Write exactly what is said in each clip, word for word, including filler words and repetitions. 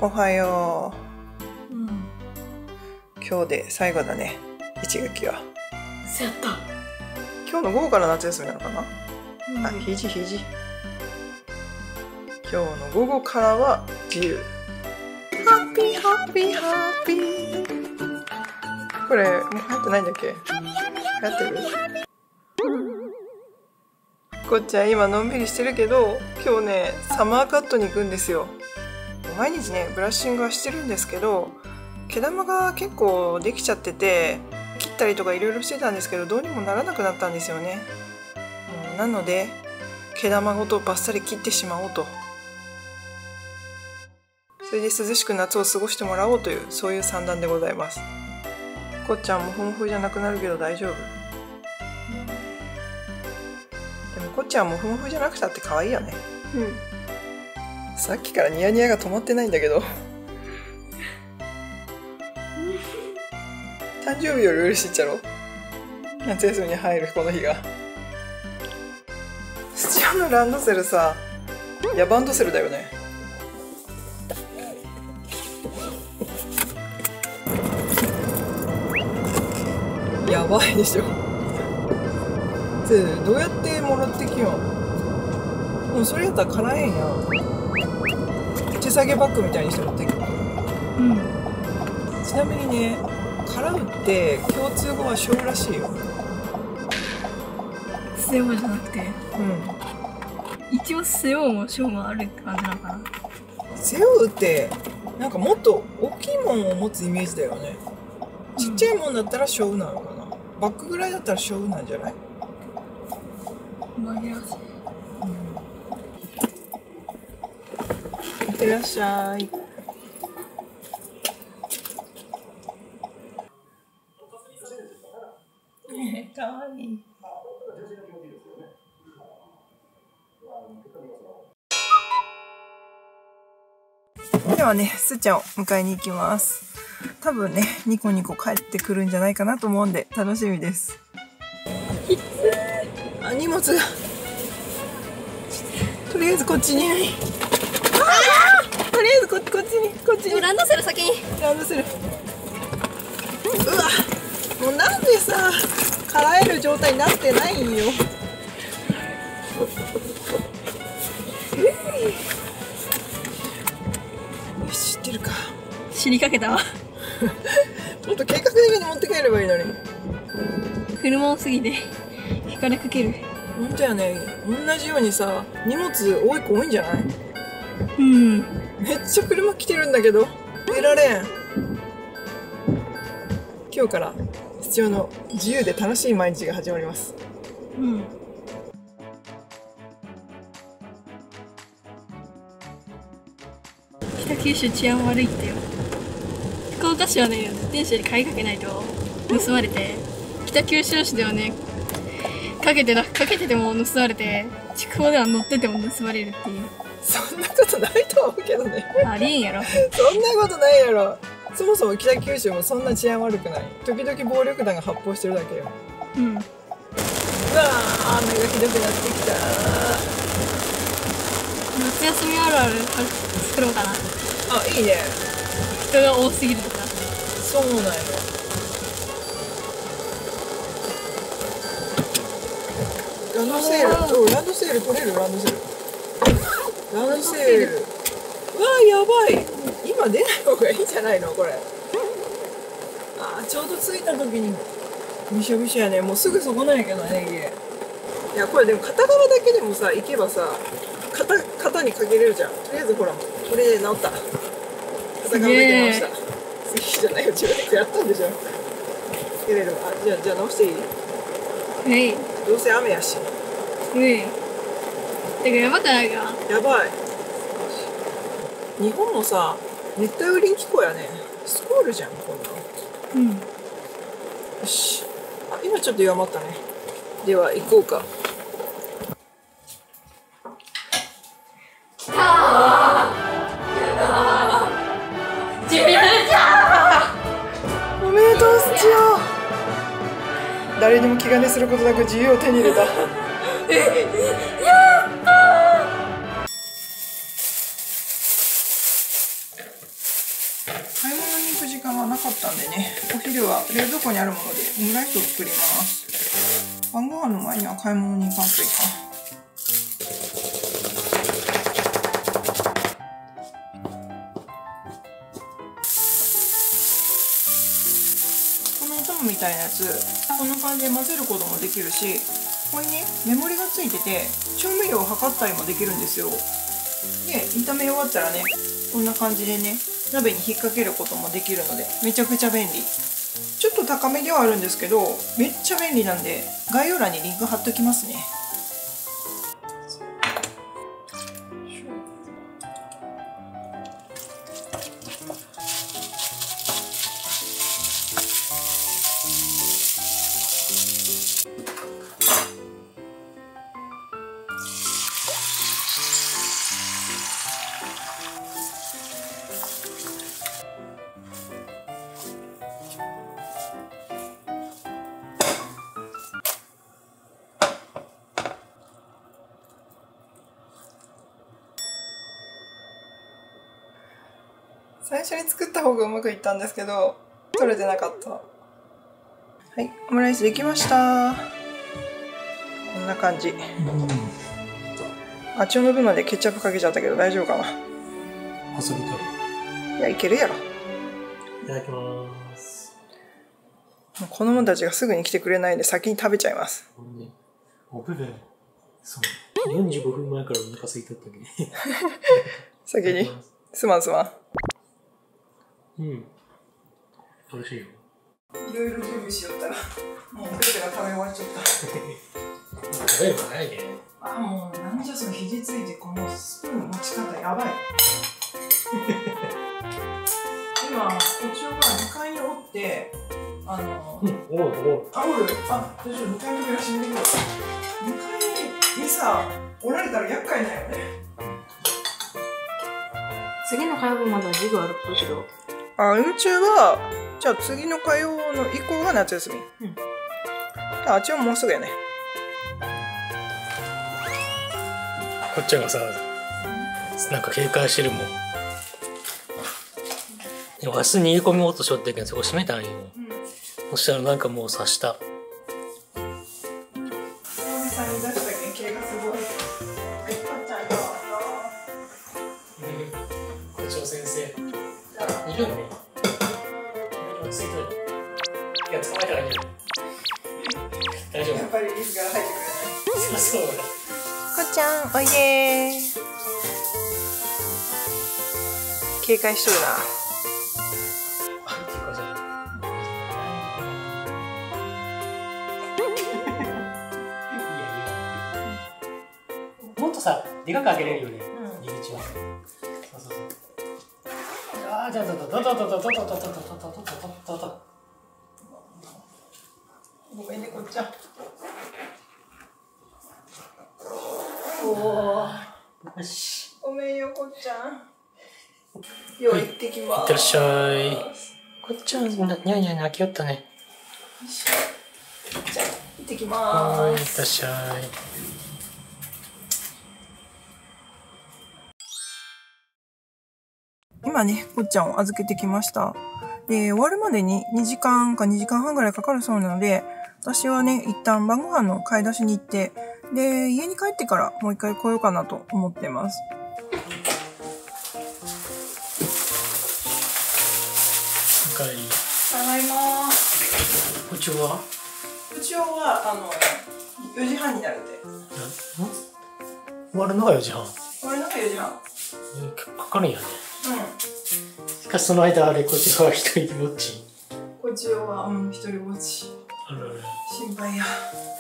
おはよう。 うん。 今日で最後だね、いち学期は。 そうやった。 今日の午後から夏休みなのかな、 うん、 あ、ひじひじ。今日の午後からは自由。ハッピーハッピーハッピー。これ、もう流行ってないんだっけ？流行ってる？こっちゃん今のんびりしてるけど、今日ね、サマーカットに行くんですよ。毎日ね、ブラッシングはしてるんですけど、毛玉が結構できちゃってて、切ったりとかいろいろしてたんですけど、どうにもならなくなったんですよね。うん、なので、毛玉ごとバッサリ切ってしまおうと。それで涼しく夏を過ごしてもらおうという、そういう算段でございます。こっちゃんもふもふじゃなくなるけど大丈夫？でもこっちゃんもふもふじゃなくたって可愛いよね。 うん。 さっきからニヤニヤが止まってないんだけど。誕生日より嬉しいっちゃろ？夏休みに入るこの日が。スチオのランドセルさ、ヤバンドセルだよね。やばいでしょ。どうやってもらってきよん？もうそれやったら辛えんやん。手提げバッグみたいにして持ってくる。 うん。 ちなみにね、辛うって共通語はしょうらしいよ。 スヨウじゃなくて、 うん。 一応スヨウもショウもあるって感じなのかな。 背負うってなんかもっと大きいもんを持つイメージだよね。ちっちゃいもんだったらしょうなのかな。バッグぐらいだったらしょうなんじゃない？ 紛らわしい。 いってらっしゃい。かわいい。ではね、すーちゃんを迎えに行きます。多分ね、ニコニコ帰ってくるんじゃないかなと思うんで楽しみです。あ、荷物がとりあえずこっちに。とりあえずこっちこっちにこっちに。 ランドセル先に。 ランドセル。うわ、もうなんでさ、払える状態になってないんよ。よし、知ってるか。 死にかけたわ。 もっと計画的に持って帰ればいいのに。 車多すぎて引かれかける。 ほんとやね、同じようにさ、荷物多い子多いんじゃない？ うん。 めっちゃ車来てるんだけど出られん。今日から必要の自由で楽しい毎日が始まります。 うん。北九州治安悪いってよ。福岡市はね、自転車で鍵かけないと盗まれて、北九州市ではね、かけてなかけてても盗まれて、筑豊では乗ってても盗まれるっていう。 そんなことないと思うけどね。 ありえんやろ。 そんなことないやろ。そもそも北九州もそんな治安悪くない。時々暴力団が発砲してるだけよ。 うん。 うわー、雨がひどくなってきた。 夏休みあるある作ろうかな。 あ、いいね。 人が多すぎるとか。 そうなんや。ランドセール、そう、ランドセール取れる。ランドセールランドセール。うわー、やばい。今出ない方がいいんじゃないのこれ。あー、ちょうど着いた時にびしょびしょやね。もうすぐそこなんやけどね、家。いや、これでも片側だけでもさ、行けばさ、肩、肩にかけれるじゃん。とりあえずほら、これで治った。片側だけ直した。次じゃないよ、自分でやったんでしょ。かけれる。あ、じゃあ、じゃあ直していい？ はい。 どうせ雨やし。 うん。てかやばくないか。 やばい。日本もさ、熱帯雨林気候やね。スコールじゃん、こんなの。 うん。 よし。あ、今ちょっと弱まったね。では、行こうか。おめでとう、スチオ。誰にも気兼ねすることなく自由を手に入れた。やったー。 がなかったんでね、お昼は冷蔵庫にあるものでオムライスを作ります。晩ご飯の前には買い物に行かんといかん。みたいなやつ、こんな感じで混ぜることもできるし、ここにね目盛りがついてて調味料を測ったりもできるんですよ。で炒め終わったらねこんな感じでね鍋に引っ掛けることもできるのでめちゃくちゃ便利。ちょっと高めではあるんですけどめっちゃ便利なんで概要欄にリンク貼っときますね。最初に作った方がうまくいったんですけど取れてなかった。はい、オムライスできました。こんな感じ。あっちの部分までケチャップかけちゃったけど大丈夫かな。 こそぎとる。 いやいけるやろ。 いただきます。 子供たちがすぐに来てくれないんで先に食べちゃいます。 おべべそうよんじゅうごふんまえからお腹空いとったけど先にすまんすまん。 うん。美味しいよ。 いろいろ準備しよったら、もうベベが食べ終わっちゃった。 食べるの早いね。 あ、もうなんじゃその肘ついてこのスプーンの持ち方やばい。今、こっちがにかいにおって、あの、 うん、おるおる。 あ、おる。あ、どうしよう、にかいの扉閉めてください。にかいにさ、おられたら厄介だよね。 次の火曜日までは授業あるっぽいけど。 あ、うちは、じゃあ次の火曜の以降が夏休み。うん。あっちはもうすぐやね。 こっちがさ、なんか警戒してるもん。でも明日逃げ込み落としよってんけどそこ閉めたんよ。うん、そしたらなんかもう刺した。いるのね。落ち着いとる。いや、捕まえたらいいんじゃない？大丈夫。 やっぱりリスが入ってくれない。 そうそう。 こっちゃん、おいでー。警戒しとるな。 もっとさ、でかく開けれるよね。入り口は。そうそうそう。ああ、じゃあ、どどどどどどどどどどどどどど。 ごめんね、こっちゃん。おお。 よし。 ごめんよ、こっちゃん。よう行ってきます。 いってらっしゃい。こっちゃん、にゃんにゃん泣きよったね。 じゃあ、行ってきます。 はい、いってらっしゃい。 今ね、こっちゃんを預けてきました。で、終わるまでににじかんかにじかんはんぐらいかかるそうなので、私はね、一旦晩ご飯の買い出しに行って、で、家に帰ってからもう一回来ようかなと思ってます。 おかえり。 ただいま。 うちはうちは、あの、よじはんになるって。 終わるのがよじはん。 終わるのがよじはん。 結構かかるんやね。 うん。 しかしその間あれ、こっちは一人ぼっち。 こっちは、うん、一人ぼっち。 あらら。 心配や。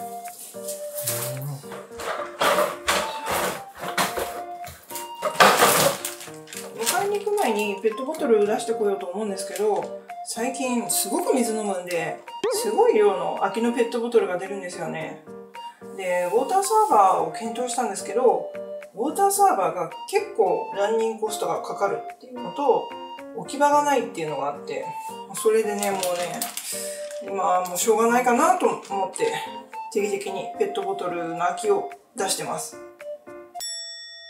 迎えに行く前にペットボトル出してこようと思うんですけど、最近すごく水飲むんで、すごい量の空きのペットボトルが出るんですよね。で、ウォーターサーバーを検討したんですけど、ウォーターサーバーが結構ランニングコストがかかるっていうのと、置き場がないっていうのがあって、それでね、もうね、今はもうしょうがないかなと思って、定期的にペットボトルの空きを出してます。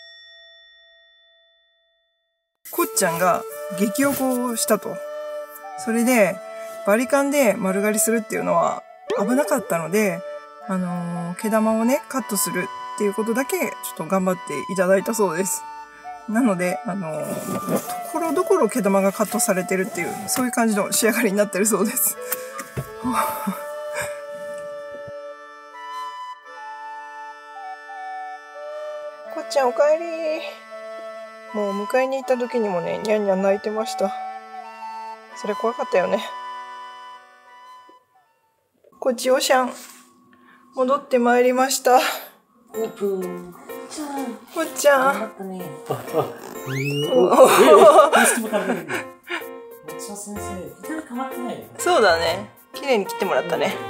こっちゃんが激おこをしたと。 それで、バリカンで丸刈りするっていうのは危なかったので、あのー、毛玉をね、カットするっていうことだけ、ちょっと頑張っていただいたそうです。なので、あのー、ところどころ毛玉がカットされてるっていう、そういう感じの仕上がりになってるそうです。こっちゃんおかえり。もう迎えに行った時にもね、ニャンニャン泣いてました。それ怖かったよね。こっちおしゃん、戻ってまいりました。 オープン。 こっちゃん。 頑張ったね。あ、あ、いいよ。松田先生、痛み変わってないよね。 そうだね。綺麗に切ってもらったね。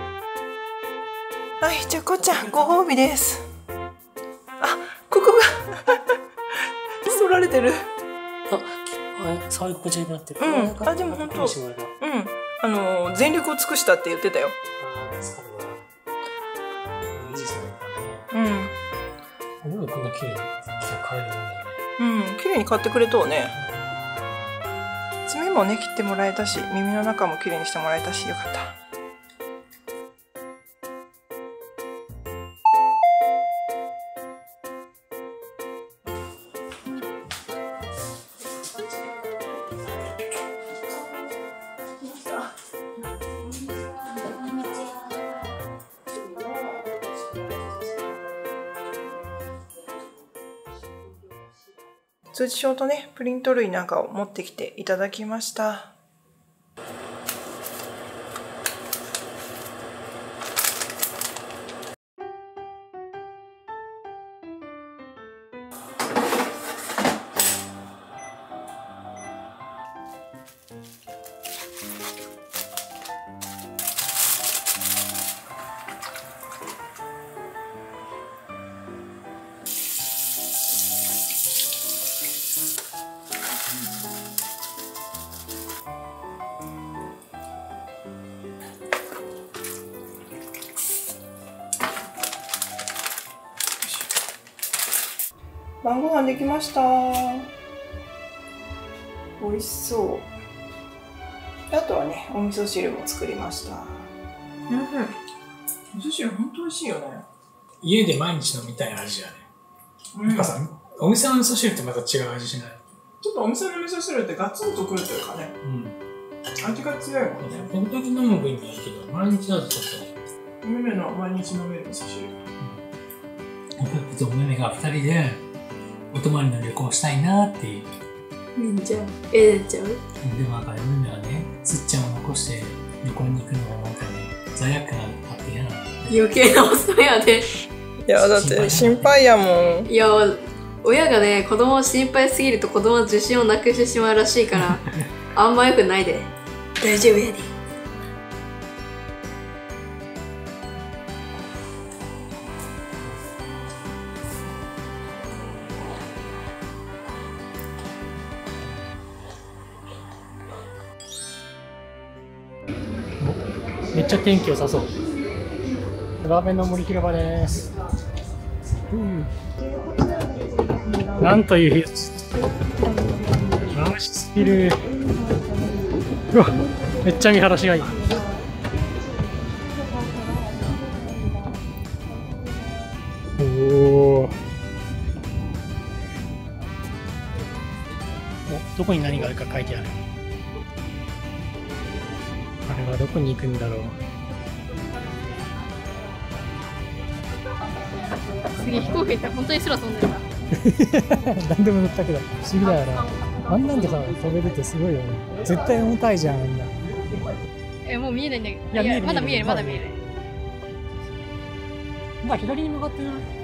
はい、じゃあこっちゃん、ご褒美です。あ、ここが反られてる。 あ、触り心地よくなってる。 うん。あ、でも本当。うん。あのー、全力を尽くしたって言ってたよ。 ああ、助かるわ。いいですね。 うん。 なんでこんな綺麗に買えるんだよね。 うん、綺麗に買ってくれとうね。爪もね、切ってもらえたし、耳の中も綺麗にしてもらえたし、よかった。通知表とね、プリント類なんかを持ってきていただきました。晩ご飯できました。美味しそう。あとはね、お味噌汁も作りました。うんうん。味噌汁本当美味しいよね。 家で毎日飲みたい味だね。うん、なんかさ、お店の味噌汁ってまた違う味しない？ ちょっとお店の味噌汁ってガツンとくるというかね。うん。味が強いもんね。 時々飲む分にはいいけど、毎日だとちょっと。 おめめの毎日飲める味噌汁。 うん。おめめが二人で。お泊まりの旅行したいなっていう。 うんじゃあ、ええちゃう。 でもなんか、夢はね、つっちゃんを残して旅行に行くのがなんかね、罪悪感あって嫌なの。 余計なお世話やで。 いや、だって心配やもん。 いや、親がね、子供を心配すぎると子供は自信をなくしてしまうらしいから、あんまよくないで。大丈夫やで。 めっちゃ天気良さそう。ラーメンの森広場です。うん、なんという日。眩しすぎる。うわ、めっちゃ見晴らしがいい。おお。お、どこに何があるか書いてある。あれはどこに行くんだろう。 すげえ飛行機行ったら本当に空飛んでた。 何でも乗ったけど不思議だよな。あんなんでさ飛べるってすごいよね。絶対重たいじゃんあんな。 え、もう見えないんだけど。 いや、 いやまだ見えるまだ見える。 まあ左に向かってる。